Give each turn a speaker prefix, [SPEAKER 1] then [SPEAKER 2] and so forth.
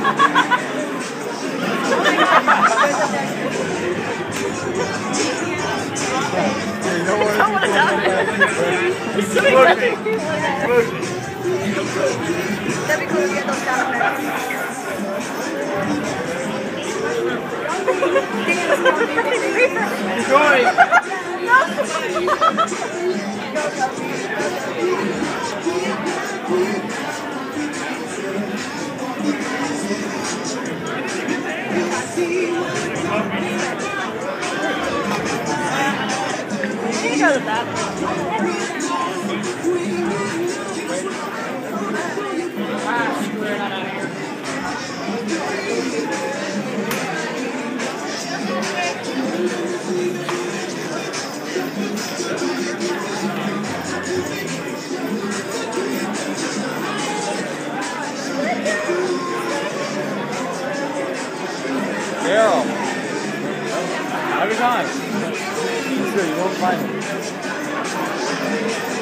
[SPEAKER 1] That'd be cool to get those sound effects. You go to the bathroom.
[SPEAKER 2] Carol. Every time. You won't find it.